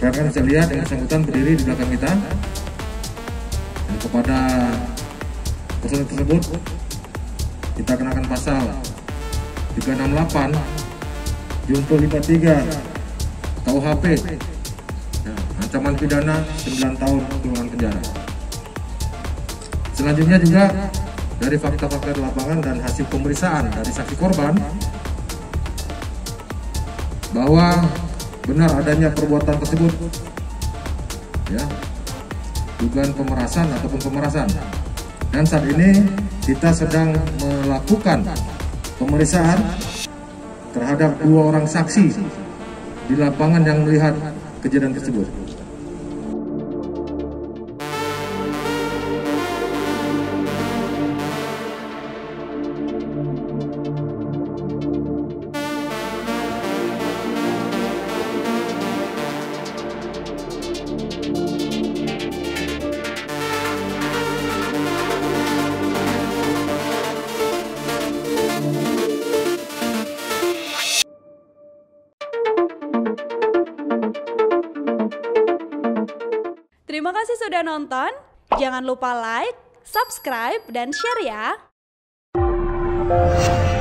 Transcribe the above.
Rekan bisa lihat yang bersangkutan berdiri di belakang kita. Dan kepada personel tersebut kita kenakan pasal 368 junto 53 KUHP, ancaman pidana 9 tahun kurungan penjara. Selanjutnya juga dari fakta-fakta di lapangan dan hasil pemeriksaan dari saksi korban bahwa benar adanya perbuatan tersebut, ya, dugaan pemerasan ataupun pemerasan. Dan saat ini kita sedang melakukan pemeriksaan terhadap 2 orang saksi di lapangan yang melihat kejadian tersebut. Terima kasih sudah nonton. Jangan lupa like, subscribe, dan share ya.